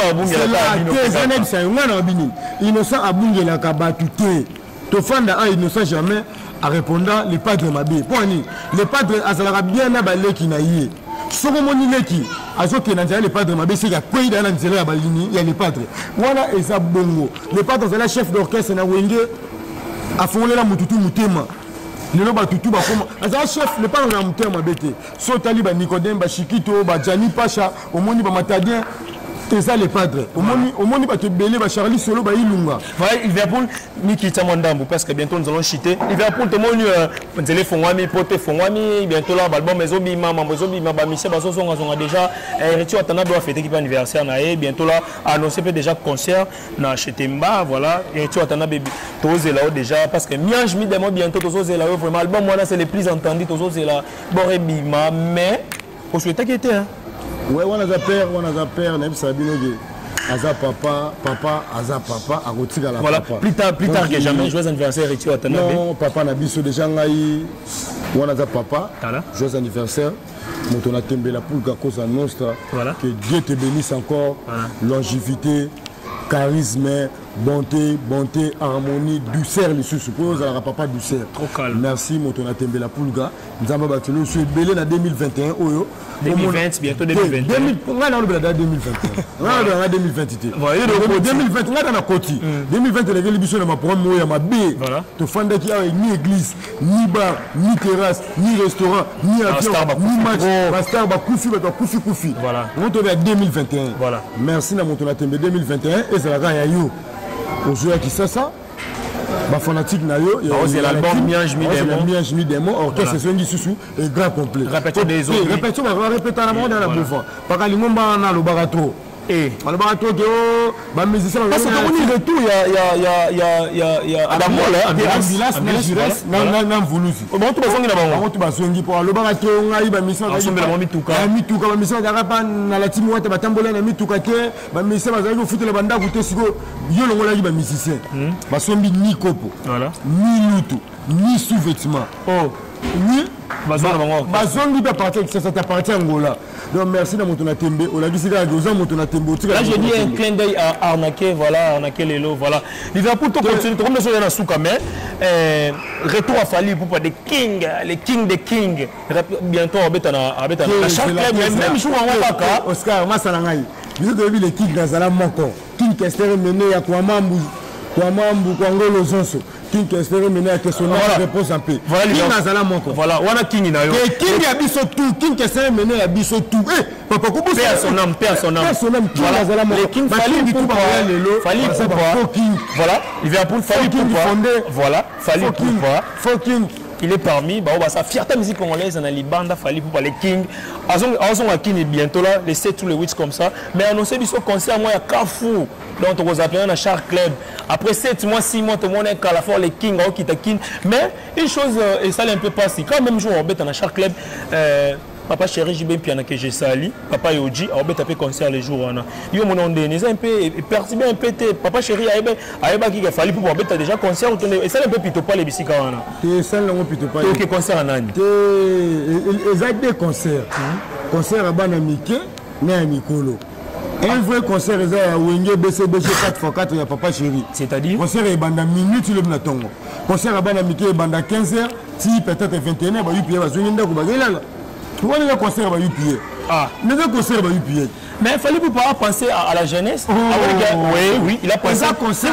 innocent abungela ka batuté. Tofanda a innocent jamais en répondant les padres mabé. Poni, les padres azalaka bien na baleki na yé. Soko moni leki, azoke na les padres mabé c'est ya kwei dans nzela ya balini, il y a les padres. Wana eza bongo. Les padres c'est la chef d'orchestre na wenge afongolela mututu mutema. Lelo batutu ba koma. Azala chef le padre na mutema bete. So tali ba Nicodème ba Chikito ba Jani Pacha, omoni ba Matadien. C'est ça les padres. Au monde, tu belé, Charlie Solo, Ilunga. Voilà, Liverpool, Niki Tamandambo, parce que bientôt nous allons chiter. Liverpool, tout le monde, téléphone, pote, fongwami, bientôt là, Balbon, Mezobi, Maman, Michel Bazos, on a déjà, Ritu Atana doit fêter l'équipe anniversaire, bientôt là, annoncé déjà concert, na Chetemba, voilà, Ritu Atana, tous là déjà, parce que Mianj, mi demo, bientôt, tous là, vraiment, album, moi là, c'est les plus entendus, tous là, Borebima, mais, pour souhaiter qu'il était, hein. Ouais, on a père, même Sabino Aza papa, Aza papa, à Rotiga la voilà, papa. Plus tard que jamais, joyeux anniversaire, Ritu Atana. Non, papa n'a biso déjà ngaï, on a papa, joyeux anniversaire. On a tombé la poule Cosa Nostra. Voilà. Que Dieu te bénisse encore, longévité, charisme, bonté, harmonie, douceur, les suppose, alors papa douceur. Trop calme. Merci, mon ton a tombé la poule gars. Nous avons battu le suis belé en 2021. 2020, bientôt 2021. On a 2021. On a 2020. Voilà, 2020, on a côté. 2020, les émissions de ma programme, ma baie. Voilà. Tu fais qu'il n'y a ni église, ni bar, ni terrasse, ni restaurant, ni avion, ni match. Pasteur, Koufi. Voilà. On est à 2021. Voilà. Merci, mon ton a tombé 2021. Et c'est la gagne à you. Aujourd'hui, qui c'est ça? Ma fanatique na yo, c'est l'album Mianj Mi Demo, orchestre c'est un sous et grand complet. Répétons des autres. Répétons, on va répéter dans la bouffe. Parce que l'imomba na le barato. Le barato que ba musicien parce que on retour il y a ambulance na volusi. On tout basongi na bango. On tout basongi pour le barato ngai ba mission ba mituka. Mituka ba mission ya rapa na la timu wata batambola na mituka ke ba mission bazali ko futela banda kuté siko yo longola ba musicien. Basombi ni kopo. Voilà. Ni lutu, ni sous-vêtements. Oh. Oui. Bazongi peut partir, ça t'appartient à Angola. Donc merci dans mon tembe. On a dit c'est à mon tembe. Là j'ai dit un clin d'œil à arnaquer, voilà, arnaquer les lots, voilà. Liverpool tout continue, comme nous sommes dans Souka, mais retour à Fali pour des kings, les kings des kings. Bientôt on va à chaque club, même jour en Waka. Oscar, moi ça n'engaille. Vous avez vu les kings dans Zala Moko. King Kester mené à Kwamambu, Kwangolo Zonso. King Kester mené à questionner réponse un peu. Voilà King dans Zala Moko. Voilà, on a King Inayo. King a biso tout, King Kester mené à biso tout. Papa Koubou paix à son âme, paix à son âme. King dans Zala Moko. Les Kings Fali pour Fali pour voilà, Liverpool Fali pour voilà, Fali pour King. Il est parmi, bah, sa fierté musique congolaise, on a les bandes, Fali pour les Kings. On a King bientôt là, les 7 tous les 8 comme ça. Mais annoncé du concert, moi, il y a Carrefour. Donc, on va appeler dans chaque club. Après 7 mois, 6 mois, tout le monde est à la fois les Kings, qui est King. Mais une chose, et ça l'est un peu passé. Quand même, jour, on va dans chaque club. Papa chéri, j'ai bien piano que j'ai sali. Papa Yoji, on va taper concert les jours. Yo mon nom de un peu perturbé un peu. Papa chéri, il a fallu pour avoir déjà concert. Et ça un peu plutôt pas les bicycles. C'est ça le plutôt pas. Ok, concert en Anne. Ils ont des concerts. Concert à Banamike, mais à Mikolo. Un vrai concert, ils ont à Wenge BCBG 4x4, il y a Papa chéri. C'est-à-dire concert est banda minute, il est tongo. Concert à Banamike est banda 15h, si peut-être 21h, il va y avoir pourquoi les concerts à UPA? Ah, les concerts à UPA. Mais il fallait pas penser à la jeunesse. Oui, il a pensé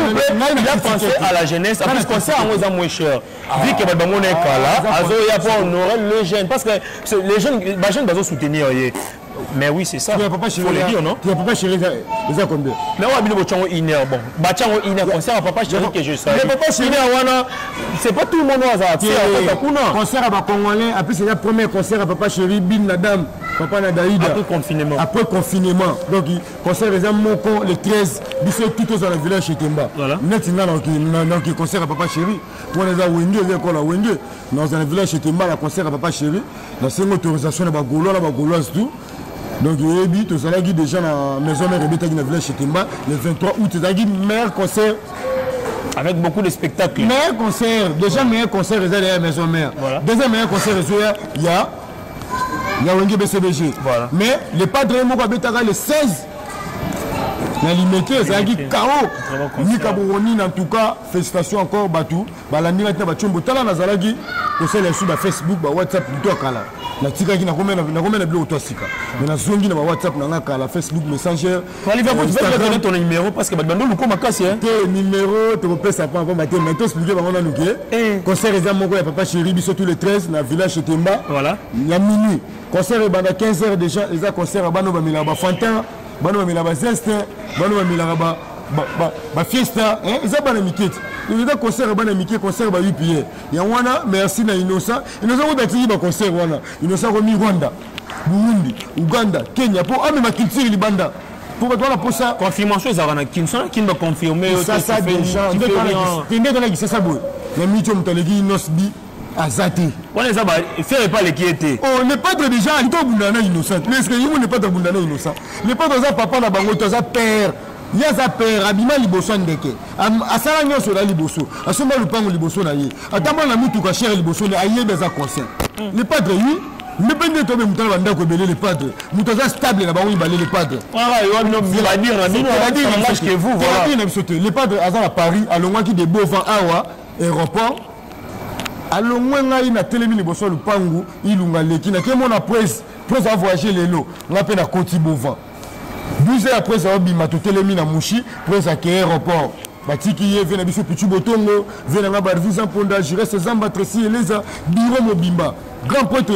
à la jeunesse. En plus, concert en moins cher. Vu que le monde est là, il y a pas honorer les jeunes. Parce que les jeunes doivent soutenir. Mais oui, c'est ça. Tu n'as pas chéri, non? Tu n'as pas chéri, ils ont combien? Mais on va bien au inner. Bon, bâtiment inner, concert à papa chéri que je sais. Mais papa chéri, c'est pas tout le monde qui a fait. Concert à Congolais, après c'est le premier concert à papa chéri, Bin Nadam, papa Nadaïda. Après confinement. Après confinement. Donc, concert les Moko, le 13, bisous tout dans le village chez Temba. Voilà. Maintenant, donc, concert à papa chéri. Pour les Wenge, les écoles à Wenge, dans un village chez Temba, le concert à papa chéri. Dans cette autorisation, la Gauloise, tout. Donc, il y a déjà dans la maison mère et dans le village chez Temba, le 23 août, il y a un meilleur concert. Avec beaucoup de spectacles. Meilleur concert, déjà meilleur concert, il y a la maison mère. Voilà. Deuxième meilleur concert, il y a Wenge BCBG. Voilà. Mais le padre Mokabetara le 16. Il y a limité, il y a KO. Nika Bouroni, en tout cas, félicitations encore, Batou. Balandira Tabachombo, Tala Nazalagi, conseil sur Facebook, WhatsApp, plutôt à Kala. La tika qui n'a combien de blé autosika. Mais la zone qui n'a pas WhatsApp, n'a pas la Facebook Messenger. Tu vas donner ton numéro parce que tu vas donner le casse. Tes numéros, tu peux ça pas matin. Mais tu expliques comment on a nous. Concert est à mon papa chéri, tous les 13, dans le village chez Temba. Voilà. Il y a minuit. Concert est à 15h déjà. Les concert à Bano Bamilaba Fantin, Bano Bamilaba Zeste, Bano Bamilaba Fiesta. Ils ont pas miquette. Il y a un concert à Mickey, concert à UPA. Il y a un merci à Innocent. Innocent, on a dit un concert. Innocent, on a mis Rwanda, Burundi, Ouganda, Kenya. Pour amener ma culture, il banda. Pour toi, la posa. Confirmation, ça va qui va confirmer. Ça, ça, déjà. Tu veux dans la guise, ça, boy. Les mythos, on t'a dit, Nosbi, Azate. On les a fait pas les qui étaient. Oh, n'est pas de déjà, il est abondant innocent. Mais est-ce qu'il n'est pas abondant innocent? Il n'est pas dans un papa, là, dans un père. Il y a un père, Abima Liboso Ndeke. À Saragnon sur la Liboso. À ce moment, le pan Liboso Naye. À Tamba la Moutou cher Liboso Naye dans un concert. Les padres, oui. Ne pas de toi-même, tu vas dire les padres. Moutaza stable là-bas, oui, les padres. Il va dire que vous, voilà. Les padres, à Paris, à Longwaki de Beauvant, Awa, aéroport. À Longwaki, na Télémi Liboso, le Pangou, il a l'équipe. Qui est mon presse, presse à voyager les lots. On appelle à Côte Beauvant. 12 heures après ça, il m'a tout télémi na Mouchi, après ça, qui est aéroport. Batiki est venu à Bissou Pichu Botongo, venu à Barvisa Ponda, je reste Zamba Tressi et les Biro Mobimba. Grand pote,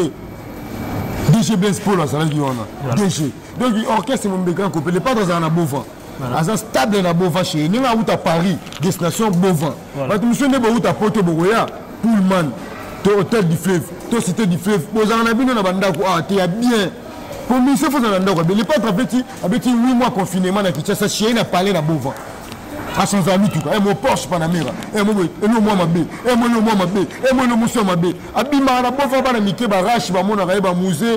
DG Blaise Polo, ça va dire. DG. Donc, l'orchestre, mon grand copain, les padres sont à Beauvant. Ils sont stables à Beauvant chez nous, à Paris, destination Beauvant. Je suis venu à Porto Bogoya, Pullman, Hôtel du Fleuve, Cité du Fleuve. Vous en avez vu dans la bande, tu es bien. Pour nous, il faut que nous les padres avec 8 mois de confinement, ça chien a parlé à Beauvant. À son ami, tout cas, mon Porsche Panamera, et moi, ma bé, et moi, ma bé, et moi, le monsieur, ma bé. Abima, la Beauvant, la Mickey, Barache, mon musée,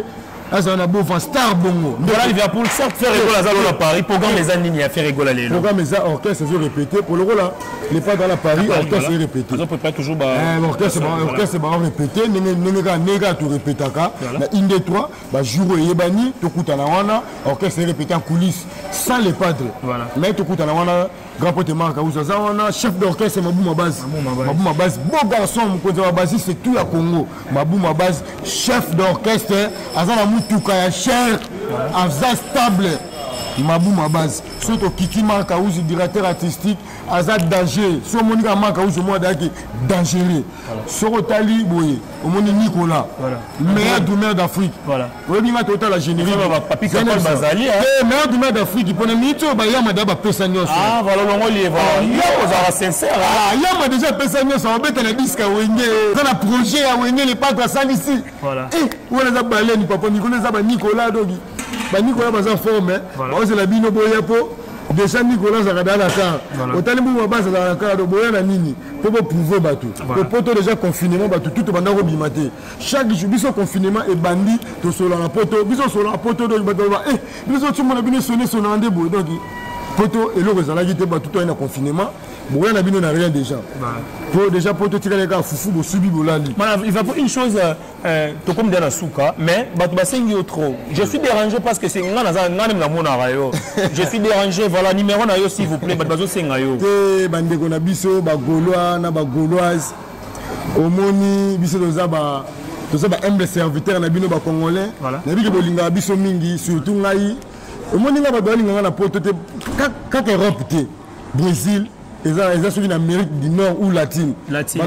azana bova star bongo. Voilà Liverpool certes faire rigolo à Paris, programme les années à faire rigolo les. Programme les orchestre se répéter pour le rôle là, les pas dans la Paris orchestre se répéter. On peut pas toujours bah orchestre va répéter, nega tout répétaka. Na inde 3 ba jour yebani to kutana wana orchestre répéter en coulisses sans les padres. Voilà. Mais to kutana wana grand pote marka uzaza wana chef d'orchestre Mabouma Base. Mabouma Base beau garçon mkoza wa base c'est tout à Congo. Mabouma Base chef d'orchestre azana mutuka ya cher azza stable. Mabouma Base surtout Kiki marka uzi directeur artistique azza danger so monika marka uzi moi daki dangereux. Sorotali boye omoni Nicolas meilleur drummer d'Afrique. Voilà. Oui binga total la générique. Papi Kapol Bazali meilleur drummer d'Afrique pour na mito ba yama daba pesa nyos. Ah voilà longo lieva. Yo za sincère. Ah yama déjà pesa nyos on beta na disque wenge. Dans la projet à wenge les pas ça ici. Voilà. Où les a balé ni papa Nicolas za ba Nicolas dogi. Ba Nicolas baza forme. On c'est la bino boyepo. Déjà Nicolas Zakada la car. Autant de base dans la car de Boyana Nini. Pour prouver bateau. Pour poto déjà confinement bateau tout pendant robimaté. Chaque jour biso confinement et bandit to solo la poto. Biso solo la poto de bateau. Biso tout mon abine sonné son andé boy donc poto et le rezala qui te bateau tout en confinement. Boyana bino n'a rien déjà. Pour déjà poto tirer les gars foufou bo subi bolali. Il va pour une chose to comme dans la souka mais bateau basengi trop. Je suis dérangé parce que c'est ngana na mona rayo. Je suis dérangé voilà numéro na yo s'il vous plaît bateau senga yo. Te bande ko na biso ba gaulois na ba gauloise. Omoni biso doza ba humble serviteur na bino ba congolais. Na biki bolinga biso mingi surtout ngai. Omoni nga ba bolinga na poto te kaka Europe te. Brésil ils sont en Amérique du Nord ou latine. Ils sont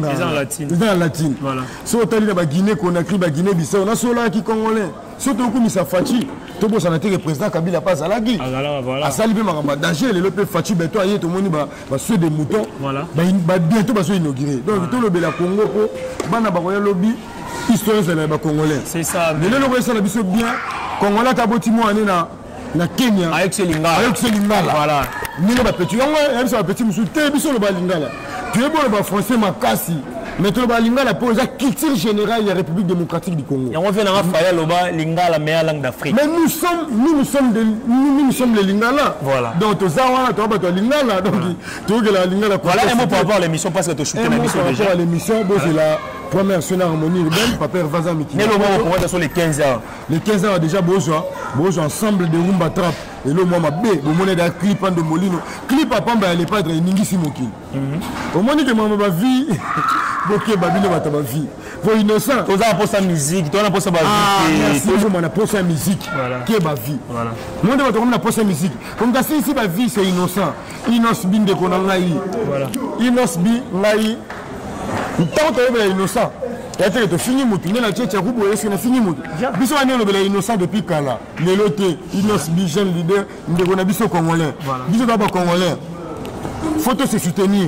en latine. Voilà. Si on a la Guinée, Conakry, la Guinée, Bissau, on a ceux-là qui congolais. Surtout comme Missa Fachi. Tout le monde le président Kabila passe à la guerre. À Salibé Maramba, danger, le Fachi, tout le monde va suer des moutons. Voilà. Bientôt, va se inaugurer. Donc, tout le Bela Congo, Bana Baroya Lobby, histoire de la Congolais. C'est ça. Mais là, le reste, on a bien. Congolais, Tabotimo, na Kenya avec ce lingala voilà ni ba petit yango ya ça petit musu te biso le ba lingala tu es bon le ba français makasi mais to ba lingala pour la culture générale de la République démocratique du Congo yango vient na faya le ba lingala meilleure langue d'Afrique mais nous sommes les lingala voilà donc to zawa to ba to lingala donc to que la lingala voilà un mot pour avoir l'émission parce que tu shooter l'émission déjà l'émission bon c'est la première sonne harmonie urbaine papa Vaza Miki mais le moment on va sur les 15 heures déjà besoin ensemble de rumba trap et le moment B au moment d'un clip de Molino clip à Pamba les padres ningi simoki au moment que maman ma vie boké babino bata ma vie pour innocent tu as pour sa musique tu as pour sa vie merci on a pour sa musique qui est ma vie voilà moi de on a pour sa musique comme ça ici ma vie c'est innocent binde konangai voilà bi ngai tant que innocent et tu as fini mutu na tchétcha kubo est-ce que na fini mutu biso ane le bela innocent depuis kala le loté innocent bi jeune leader ndeko na biso congolais biso ba congolais photo se soutenir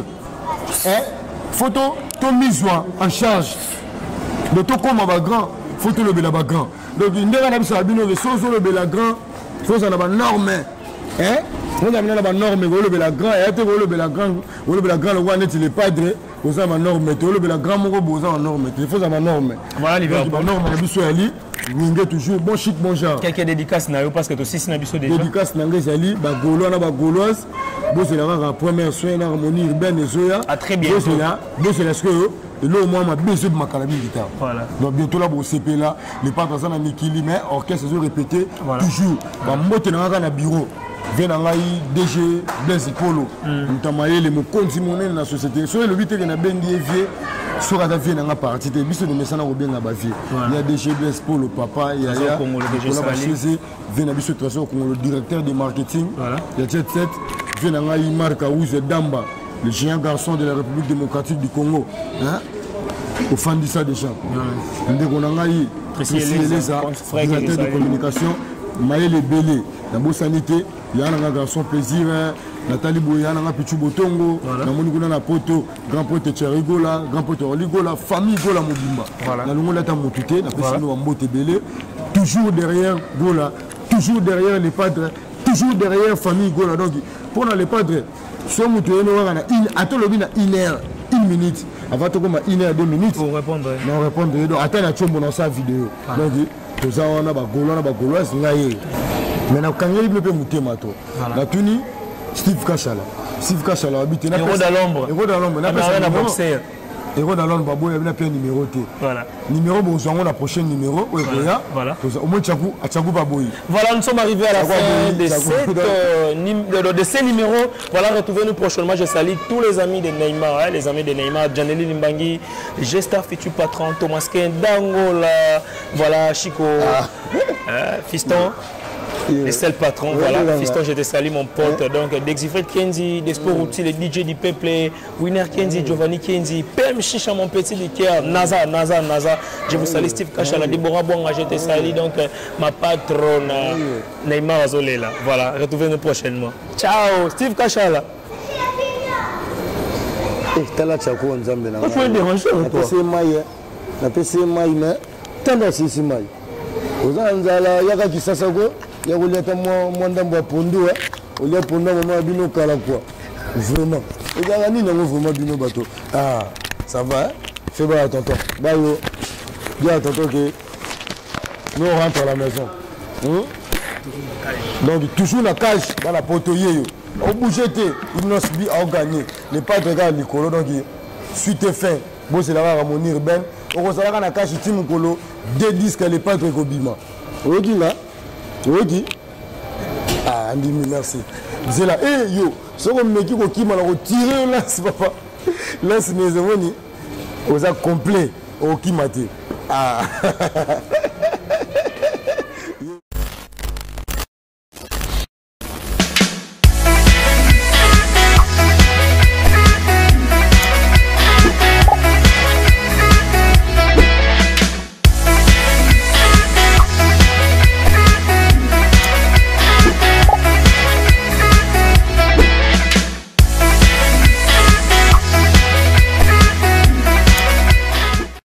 photo to mise en charge de to comme ba grand photo le bela ba grand donc ndeka na biso abino le sozo le bela grand faut ça na ba norme on a mis la norme le bela grand et le bela grand le roi net il est padre aux ama norme le la grand moko boza en norme il faut ama norme voilà les norme na biso ali ninge toujours bon chic bon genre quelques dédicaces na yo parce que to 6 na biso déjà dédicace na ngezali ba gaulois na ba gauloise bo c'est la première soin na harmonie urbaine zoya à très bientôt bo c'est là ce que le moi ma besoin de ma calabi guitare voilà donc bientôt là bo CP là les pas dans na Mikili mais orchestre se répéter toujours ba moto na bureau vient dans DG Blaise Polo notamment les mokonzi monene na société so le 8 na bengi vie so ka vient dans partie te biso de mesana ko benga ba vie il y a DG Blaise Polo papa il y a vient na biso tracer comme le directeur de marketing il y a 77 vient dans Marka Ouze Damba le géant garçon de la République démocratique du Congo au fan de ça déjà ndeko na ngai directeur de communication Maël Belé na Bosanité il y a un garçon plaisir Nathalie Bouyana na Pichu Botongo na Monikuna na poto grand pote Cherigola grand pote Oligola famille Gola Mobimba na longo lata motute na pesino wa Mbote Belé toujours derrière Gola toujours derrière les padres toujours derrière famille Gola donc pour les padres so mutu eno wana atolobi na 1 heure 1 minute avant to comme 1 heure 2 minutes pour répondre non répondre donc attends la chombo dans sa vidéo donc toza wana bagaulois na bagauloise ngai mais nakangeli bino mpe motema to natuni Steve Kachala habite na Héros d'Alombre na na boxeur Héros d'Alombre babo ya bina pe numéro T voilà numéro bozwango na prochain numéro oya voilà au moins Tchakou baboyi voilà nous sommes arrivés à la fin de ces numéros voilà retrouvez-nous prochainement je salue tous les amis de Neymar les amis de Neymar Janeli Limbangi Gesta futur patron Thomas Kendangola voilà Chico Fiston les seuls patrons, voilà, Fiston, je te salue mon pote, donc Dexifred Kenzi, Desport Outil, les DJ du peuple, Winner Kenzi, Giovanni Kenzi, PM Chicha, mon petit liqueur, Naza, je vous salue Steve Kachala, Deborah Bonga, je te salue, donc ma patronne, Neymar Azolela, voilà, retrouvez-nous prochainement. Ciao, Steve Kachala. Tala Tchako Nzambe na. Faut déranger toi. Na PC mai mais tanda sisi mai. Ozanzala yaka kisasa ko ya kuleta mwandambo pondu olia pondu mama bino kala quoi. Vraiment. Ozanga nini ngo vraiment bino bato. Ah, ça va hein? Fais pas tonton. Bayo. Dis à tonton que nous on rentre à la maison. Donc toujours la cage dans la poteau. Au bouger, il nous a gagné. Les pâtes regardent Nicolo, donc suite et fin. Bon, c'est là-bas à mon urbain. On va la cache Tim Colo, deux disques les pâtes Kobima. Vous dites là? Vous dites? Ah, Andy, merci. C'est là, eh yo, ce qu'on me dit qui m'a retiré là, c'est papa. Là, c'est mes amis. Vous êtes complet. Au qui m'a dit. Ah.